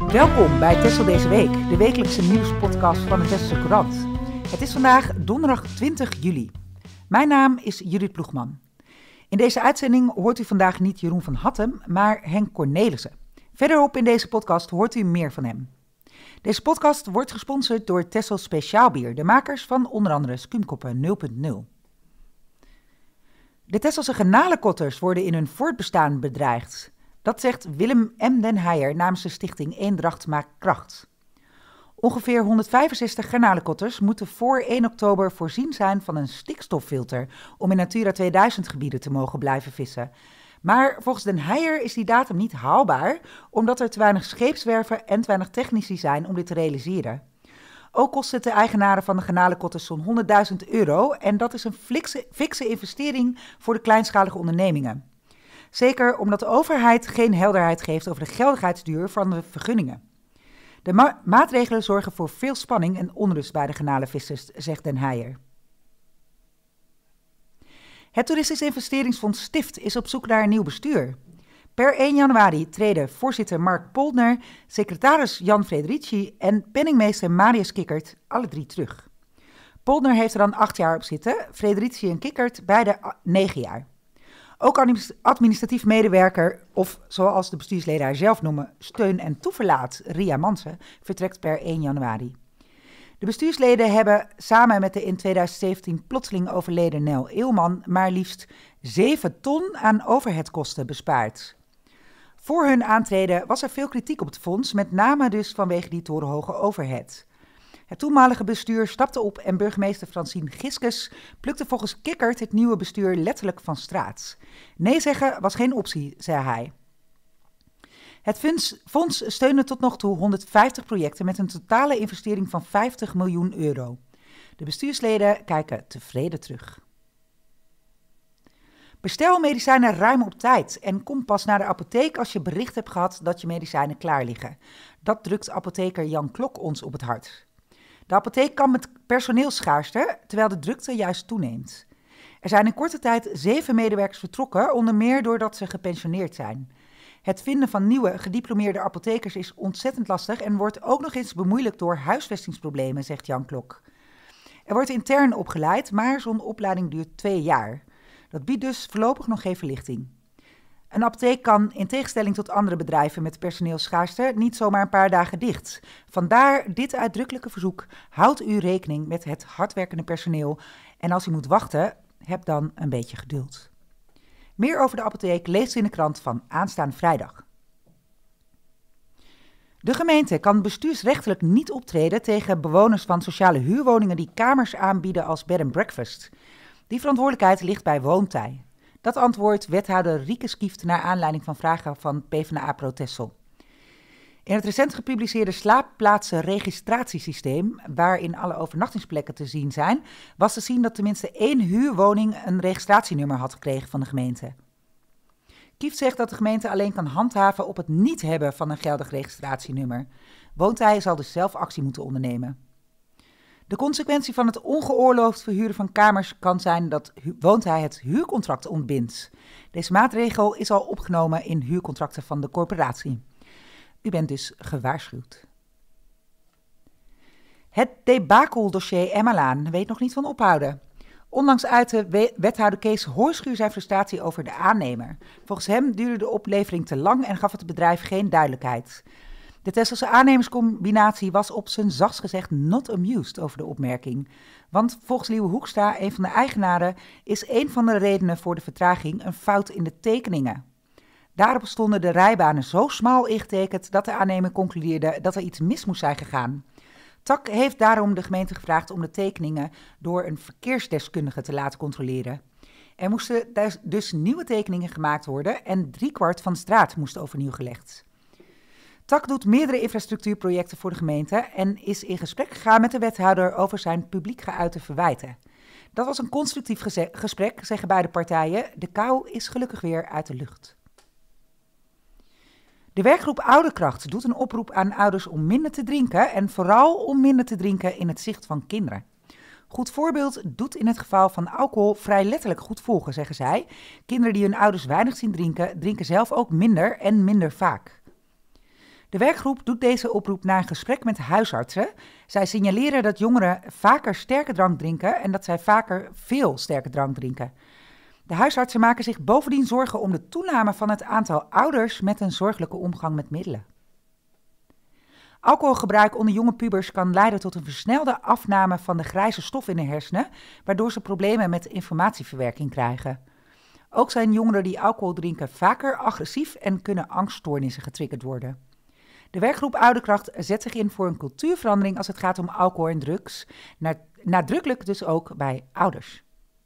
Welkom bij Texel deze week, de wekelijkse nieuwspodcast van de Texelse Courant. Het is vandaag donderdag 20 juli. Mijn naam is Judith Ploegman. In deze uitzending hoort u vandaag niet Jeroen van Hattem, maar Henk Cornelissen. Verderop in deze podcast hoort u meer van hem. Deze podcast wordt gesponsord door Texel Speciaalbier, de makers van onder andere Skuumkoppen 0.0. De Texelse garnalenkotters worden in hun voortbestaan bedreigd. Dat zegt Willem M. den Heijer namens de stichting Eendracht Maakt Kracht. Ongeveer 165 garnalenkotters moeten voor 1 oktober voorzien zijn van een stikstoffilter om in Natura 2000 gebieden te mogen blijven vissen. Maar volgens den Heijer is die datum niet haalbaar, omdat er te weinig scheepswerven en te weinig technici zijn om dit te realiseren. Ook kost het de eigenaren van de garnalenkotters zo'n €100.000 en dat is een fikse investering voor de kleinschalige ondernemingen. Zeker omdat de overheid geen helderheid geeft over de geldigheidsduur van de vergunningen. De maatregelen zorgen voor veel spanning en onrust bij de garnalenvissers, zegt den Heijer. Het Toeristisch Investeringsfonds Stift is op zoek naar een nieuw bestuur. Per 1 januari treden voorzitter Mark Poldner, secretaris Jan Frederici en penningmeester Marius Kikkert alle 3 terug. Poldner heeft er dan 8 jaar op zitten, Frederici en Kikkert beide 9 jaar. Ook administratief medewerker, of zoals de bestuursleden haar zelf noemen, steun en toeverlaat, Ria Mansen, vertrekt per 1 januari. De bestuursleden hebben samen met de in 2017 plotseling overleden Nel Eelman maar liefst 7 ton aan overheadkosten bespaard. Voor hun aantreden was er veel kritiek op het fonds, met name dus vanwege die torenhoge overhead. Het toenmalige bestuur stapte op en burgemeester Francine Giskes plukte volgens Kikkert het nieuwe bestuur letterlijk van straat. Nee zeggen was geen optie, zei hij. Het fonds steunde tot nog toe 150 projecten met een totale investering van €50 miljoen. De bestuursleden kijken tevreden terug. Bestel medicijnen ruim op tijd en kom pas naar de apotheek als je bericht hebt gehad dat je medicijnen klaar liggen. Dat drukt apotheker Jan Klok ons op het hart. De apotheek kampt met personeelsschaarste, terwijl de drukte juist toeneemt. Er zijn in korte tijd 7 medewerkers vertrokken, onder meer doordat ze gepensioneerd zijn. Het vinden van nieuwe gediplomeerde apothekers is ontzettend lastig en wordt ook nog eens bemoeilijkt door huisvestingsproblemen, zegt Jan Klok. Er wordt intern opgeleid, maar zo'n opleiding duurt 2 jaar. Dat biedt dus voorlopig nog geen verlichting. Een apotheek kan, in tegenstelling tot andere bedrijven met personeelsschaarste, niet zomaar een paar dagen dicht. Vandaar dit uitdrukkelijke verzoek: houd u rekening met het hardwerkende personeel en als u moet wachten, heb dan een beetje geduld. Meer over de apotheek leest u in de krant van aanstaande vrijdag. De gemeente kan bestuursrechtelijk niet optreden tegen bewoners van sociale huurwoningen die kamers aanbieden als bed and breakfast. Die verantwoordelijkheid ligt bij Woontij. Dat antwoordt wethouder Rieke Skieft naar aanleiding van vragen van PvdA Pro Texel. In het recent gepubliceerde slaapplaatsenregistratiesysteem, waarin alle overnachtingsplekken te zien zijn, was te zien dat tenminste 1 huurwoning een registratienummer had gekregen van de gemeente. Kieft zegt dat de gemeente alleen kan handhaven op het niet hebben van een geldig registratienummer. Woontij zal dus zelf actie moeten ondernemen. De consequentie van het ongeoorloofd verhuren van kamers kan zijn dat Woontij het huurcontract ontbindt. Deze maatregel is al opgenomen in huurcontracten van de corporatie. U bent dus gewaarschuwd. Het debakeldossier Emmalaan weet nog niet van ophouden. Onlangs uitte wethouder Kees Hoorschuur zijn frustratie over de aannemer. Volgens hem duurde de oplevering te lang en gaf het bedrijf geen duidelijkheid. De Texelse aannemerscombinatie was op zijn zachtst gezegd not amused over de opmerking. Want volgens Liewe Hoekstra, een van de eigenaren, is een van de redenen voor de vertraging een fout in de tekeningen. Daarop stonden de rijbanen zo smal ingetekend dat de aannemer concludeerde dat er iets mis moest zijn gegaan. TAC heeft daarom de gemeente gevraagd om de tekeningen door een verkeersdeskundige te laten controleren. Er moesten dus nieuwe tekeningen gemaakt worden en 3/4 van de straat moest overnieuw gelegd. TAC doet meerdere infrastructuurprojecten voor de gemeente en is in gesprek gegaan met de wethouder over zijn publiek geuite verwijten. Dat was een constructief gesprek, zeggen beide partijen. De kou is gelukkig weer uit de lucht. De werkgroep Ouderkracht doet een oproep aan ouders om minder te drinken en vooral om minder te drinken in het zicht van kinderen. Goed voorbeeld doet in het geval van alcohol vrij letterlijk goed volgen, zeggen zij. Kinderen die hun ouders weinig zien drinken, drinken zelf ook minder en minder vaak. De werkgroep doet deze oproep na een gesprek met huisartsen. Zij signaleren dat jongeren vaker sterke drank drinken en dat zij vaker veel sterke drank drinken. De huisartsen maken zich bovendien zorgen om de toename van het aantal ouders met een zorgelijke omgang met middelen. Alcoholgebruik onder jonge pubers kan leiden tot een versnelde afname van de grijze stof in de hersenen, waardoor ze problemen met informatieverwerking krijgen. Ook zijn jongeren die alcohol drinken vaker agressief en kunnen angststoornissen getriggerd worden. De werkgroep Ouderkracht zet zich in voor een cultuurverandering als het gaat om alcohol en drugs, nadrukkelijk dus ook bij ouders.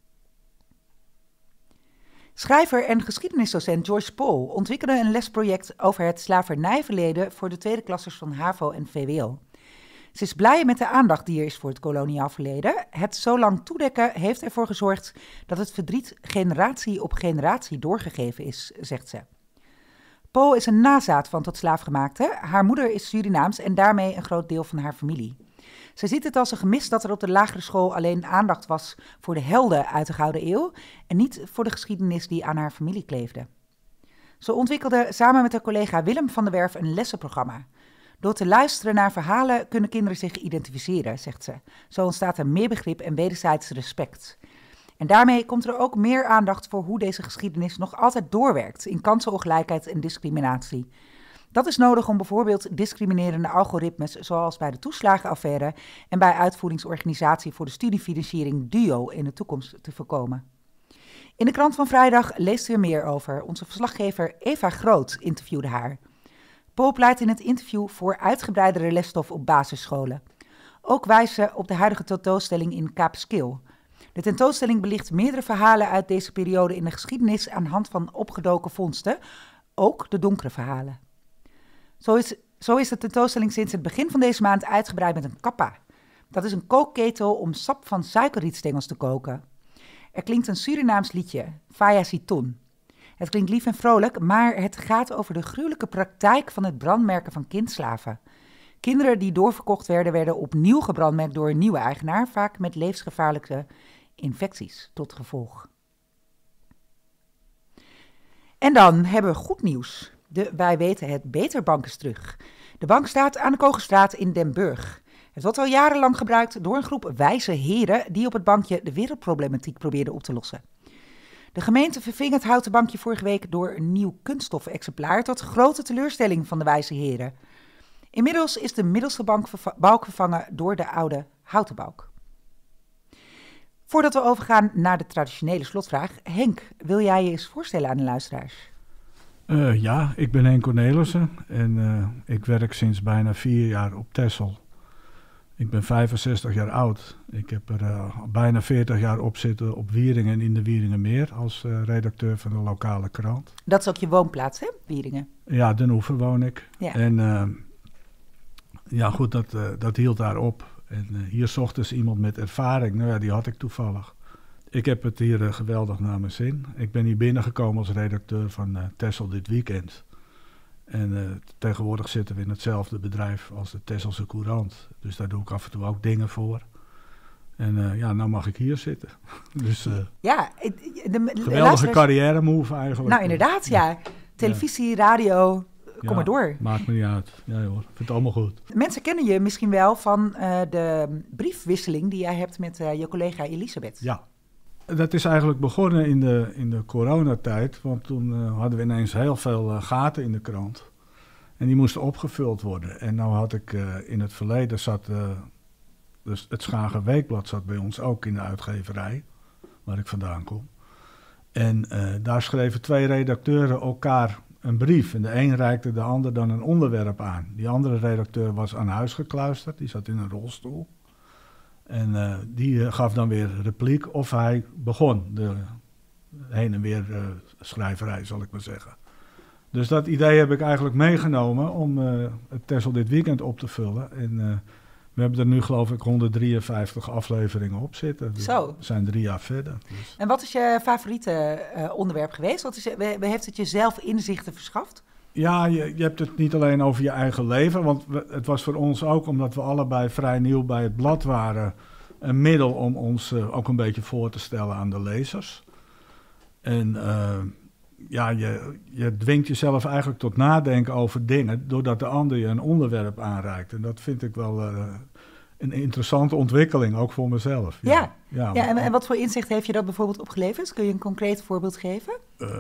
Schrijver en geschiedenisdocent Joyce Poll ontwikkelde een lesproject over het slavernijverleden voor de tweede klassers van HAVO en VWO. Ze is blij met de aandacht die er is voor het koloniaal verleden. Het zo lang toedekken heeft ervoor gezorgd dat het verdriet generatie op generatie doorgegeven is, zegt ze. Poll is een nazaat van tot slaafgemaakte. Haar moeder is Surinaams en daarmee een groot deel van haar familie. Ze ziet het als een gemis dat er op de lagere school alleen aandacht was voor de helden uit de Gouden Eeuw en niet voor de geschiedenis die aan haar familie kleefde. Ze ontwikkelde samen met haar collega Willem van der Werf een lessenprogramma. Door te luisteren naar verhalen kunnen kinderen zich identificeren, zegt ze. Zo ontstaat er meer begrip en wederzijds respect. En daarmee komt er ook meer aandacht voor hoe deze geschiedenis nog altijd doorwerkt in kansenongelijkheid en discriminatie. Dat is nodig om bijvoorbeeld discriminerende algoritmes zoals bij de toeslagenaffaire en bij uitvoeringsorganisatie voor de studiefinanciering DUO in de toekomst te voorkomen. In de krant van vrijdag leest u er meer over. Onze verslaggever Eva Groot interviewde haar. Poll pleit in het interview voor uitgebreidere lesstof op basisscholen. Ook wijst ze op de huidige tentoonstelling in Kaapskil. De tentoonstelling belicht meerdere verhalen uit deze periode in de geschiedenis aan de hand van opgedoken vondsten, ook de donkere verhalen. Zo is de tentoonstelling sinds het begin van deze maand uitgebreid met een kappa. Dat is een kookketel om sap van suikerrietstengels te koken. Er klinkt een Surinaams liedje, Faya Siton. Het klinkt lief en vrolijk, maar het gaat over de gruwelijke praktijk van het brandmerken van kindslaven. Kinderen die doorverkocht werden opnieuw gebrandmerkt door een nieuwe eigenaar, vaak met levensgevaarlijke infecties tot gevolg. En dan hebben we goed nieuws. De Wij Weten Het Beter bank is terug. De bank staat aan de Kogelstraat in Den Burg. Het wordt al jarenlang gebruikt door een groep wijze heren die op het bankje de wereldproblematiek probeerden op te lossen. De gemeente verving het houten bankje vorige week door een nieuw kunststof-exemplaar tot grote teleurstelling van de wijze heren. Inmiddels is de middelste balk vervangen door de oude houten balk. Voordat we overgaan naar de traditionele slotvraag, Henk, wil jij je eens voorstellen aan de luisteraars? Ja, ik ben Henk Cornelissen en ik werk sinds bijna 4 jaar op Texel. Ik ben 65 jaar oud. Ik heb er bijna 40 jaar op zitten op Wieringen en in de Wieringenmeer als redacteur van de lokale krant. Dat is ook je woonplaats, hè, Wieringen? Ja, Den Oever woon ik. Ja. En ja, goed, dat hield daar op. En hier zocht dus iemand met ervaring. Nou ja, die had ik toevallig. Ik heb het hier geweldig naar mijn zin. Ik ben hier binnengekomen als redacteur van Texel dit weekend. En tegenwoordig zitten we in hetzelfde bedrijf als de Texelse Courant. Dus daar doe ik af en toe ook dingen voor. En ja, nou mag ik hier zitten. Dus ja, geweldige carrière move eigenlijk. Nou inderdaad, ja. Televisie, radio, kom maar door. Maakt me niet uit. Ja hoor, ik vind het allemaal goed. Mensen kennen je misschien wel van de briefwisseling die jij hebt met je collega Elisabeth. Ja. Dat is eigenlijk begonnen in de coronatijd, want toen hadden we ineens heel veel gaten in de krant. En die moesten opgevuld worden. En nou had ik in het verleden dus het Schager Weekblad zat bij ons ook in de uitgeverij, waar ik vandaan kom. En daar schreven 2 redacteuren elkaar een brief. En de een reikte de ander dan een onderwerp aan. Die andere redacteur was aan huis gekluisterd, die zat in een rolstoel. En die gaf dan weer repliek of hij begon de heen en weer schrijverij, zal ik maar zeggen. Dus dat idee heb ik eigenlijk meegenomen om het Texel dit weekend op te vullen. En we hebben er nu geloof ik 153 afleveringen op zitten. Dus Zo. we zijn 3 jaar verder. Dus. En wat is je favoriete onderwerp geweest? Heeft het jezelf inzichten verschaft? Ja, je hebt het niet alleen over je eigen leven, want het was voor ons ook, omdat we allebei vrij nieuw bij het blad waren, een middel om ons ook een beetje voor te stellen aan de lezers. En je dwingt jezelf eigenlijk tot nadenken over dingen, doordat de ander je een onderwerp aanreikt. En dat vind ik wel een interessante ontwikkeling, ook voor mezelf. Ja. En wat voor inzicht heeft je dat bijvoorbeeld opgeleverd? Kun je een concreet voorbeeld geven?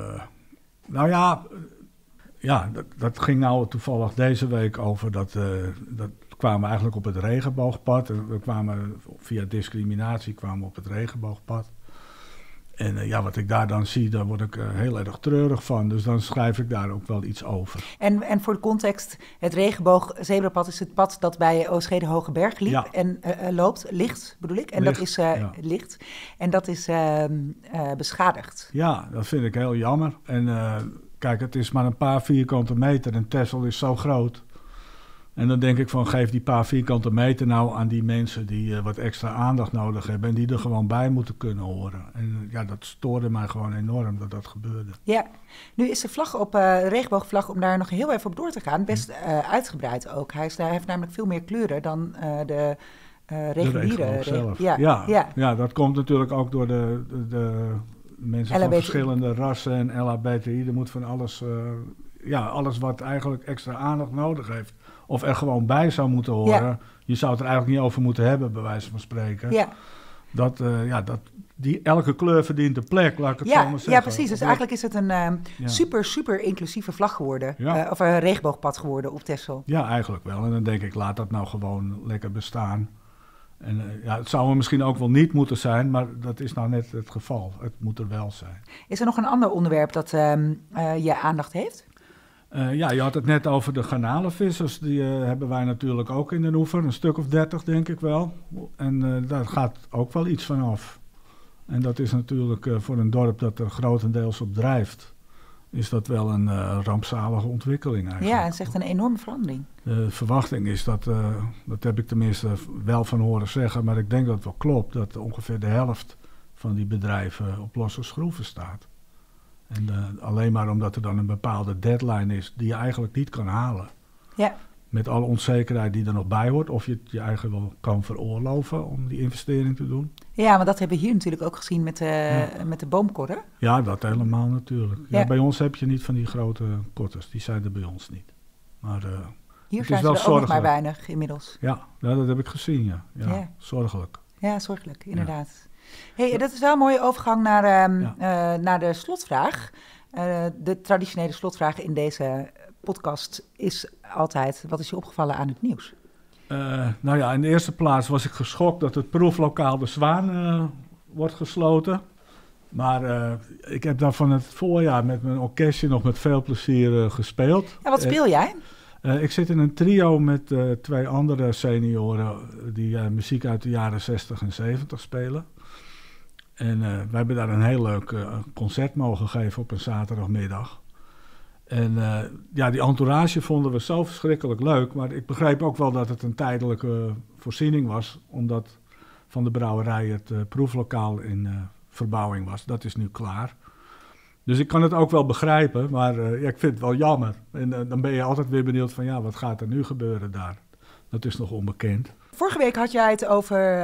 Dat ging nou toevallig deze week over dat kwamen eigenlijk op het regenboogpad. We kwamen via discriminatie op het regenboogpad. En wat ik daar dan zie, daar word ik heel erg treurig van. Dus dan schrijf ik daar ook wel iets over. En voor de context, het regenboogzebrapad is het pad dat bij Oostschede Hogeberg liep en loopt. Licht bedoel ik. En licht, dat is licht. En dat is beschadigd. Ja, dat vind ik heel jammer. En kijk, het is maar een paar vierkante meter en Texel is zo groot. En dan denk ik van, geef die paar vierkante meter nou aan die mensen die wat extra aandacht nodig hebben en die er gewoon bij moeten kunnen horen. En dat stoorde mij gewoon enorm dat dat gebeurde. Ja, nu is de vlag op regenboogvlag, om daar nog heel even op door te gaan, best uitgebreid ook. Hij heeft namelijk veel meer kleuren dan de reguliere. Zelf. Ja, dat komt natuurlijk ook door de mensen van verschillende rassen en LHBTI. Er moet van alles, alles wat eigenlijk extra aandacht nodig heeft, of er gewoon bij zou moeten horen. Ja. Je zou het er eigenlijk niet over moeten hebben, bij wijze van spreken. Ja. Elke kleur verdient een plek, laat ik het zo maar zeggen. Ja, precies. Dus eigenlijk is het een super inclusieve vlag geworden. Ja. Of een regenboogpad geworden op Texel. Ja, eigenlijk wel. En dan denk ik, laat dat nou gewoon lekker bestaan. En het zou er misschien ook wel niet moeten zijn, maar dat is nou net het geval. Het moet er wel zijn. Is er nog een ander onderwerp dat je aandacht heeft? Je had het net over de garnalenvissers. Die hebben wij natuurlijk ook in de oever. Een stuk of 30, denk ik wel. En daar gaat ook wel iets van af. En dat is natuurlijk voor een dorp dat er grotendeels op drijft, is dat wel een rampzalige ontwikkeling eigenlijk. Ja, het is echt een enorme verandering. De verwachting is dat heb ik tenminste wel van horen zeggen, maar ik denk dat het wel klopt, dat ongeveer de helft van die bedrijven op losse schroeven staat. En alleen maar omdat er dan een bepaalde deadline is die je eigenlijk niet kan halen. Ja. Met alle onzekerheid die er nog bij hoort, of je het je eigen wel kan veroorloven om die investering te doen. Ja, maar dat hebben we hier natuurlijk ook gezien met de boomkorren. Ja, dat helemaal natuurlijk. Ja, bij ons heb je niet van die grote kotters, die zijn er bij ons niet. Maar hier zijn ze er ook nog maar weinig inmiddels. Ja, dat heb ik gezien, ja. Zorgelijk. Ja, zorgelijk, inderdaad. Hey, dat is wel een mooie overgang naar de slotvraag. De traditionele slotvraag in deze podcast is altijd: wat is je opgevallen aan het nieuws? In de eerste plaats was ik geschokt dat het proeflokaal De Zwaan wordt gesloten. Maar ik heb daar van het voorjaar met mijn orkestje nog met veel plezier gespeeld. Ja, wat speel jij? Ik zit in een trio met 2 andere senioren die muziek uit de jaren 60 en 70 spelen. En wij hebben daar een heel leuk concert mogen geven op een zaterdagmiddag. En die entourage vonden we zo verschrikkelijk leuk. Maar ik begreep ook wel dat het een tijdelijke voorziening was, omdat van de brouwerij het proeflokaal in verbouwing was. Dat is nu klaar. Dus ik kan het ook wel begrijpen, maar ik vind het wel jammer. En dan ben je altijd weer benieuwd van, wat gaat er nu gebeuren daar? Dat is nog onbekend. Vorige week had jij het over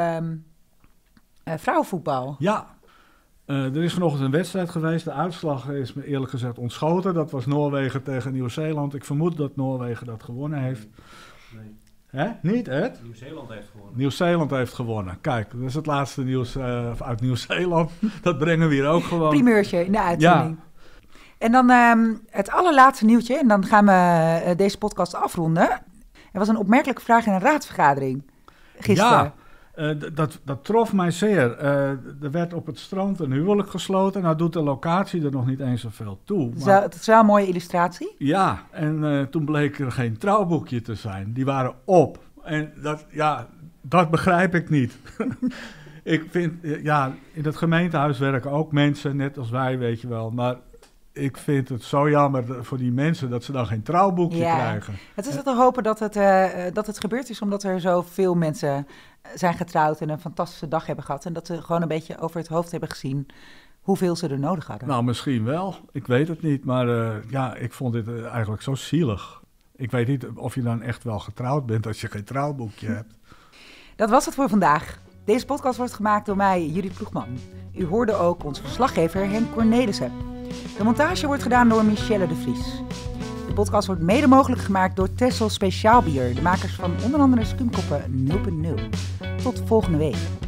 vrouwenvoetbal. Ja, er is vanochtend een wedstrijd geweest. De uitslag is me eerlijk gezegd ontschoten. Dat was Noorwegen tegen Nieuw-Zeeland. Ik vermoed dat Noorwegen dat gewonnen heeft. Nee. Hè? Niet, Ed? Nieuw-Zeeland heeft gewonnen. Nieuw-Zeeland heeft gewonnen. Kijk, dat is het laatste nieuws uit Nieuw-Zeeland. Dat brengen we hier ook gewoon. Primeurtje in de uitzending. Ja. En dan het allerlaatste nieuwtje. En dan gaan we deze podcast afronden. Er was een opmerkelijke vraag in een raadsvergadering gisteren. Ja, dat trof mij zeer. Er werd op het strand een huwelijk gesloten. Nou doet de locatie er nog niet eens zoveel toe. Maar het is wel een mooie illustratie. Ja, en toen bleek er geen trouwboekje te zijn. Die waren op. En dat begrijp ik niet. Ik vind, in het gemeentehuis werken ook mensen, net als wij, weet je wel. Maar ik vind het zo jammer voor die mensen dat ze dan geen trouwboekje krijgen. Het is te hopen dat het gebeurd is omdat er zoveel mensen zijn getrouwd en een fantastische dag hebben gehad. En dat ze gewoon een beetje over het hoofd hebben gezien hoeveel ze er nodig hadden. Nou, misschien wel. Ik weet het niet. Maar ik vond dit eigenlijk zo zielig. Ik weet niet of je dan echt wel getrouwd bent als je geen trouwboekje hebt. Dat was het voor vandaag. Deze podcast wordt gemaakt door mij, Judith Ploegman. U hoorde ook onze verslaggever Henk Cornelissen. De montage wordt gedaan door Michelle de Vries. De podcast wordt mede mogelijk gemaakt door Texel Speciaalbier, de makers van onder andere Skuumkoppen 0.0. Tot volgende week.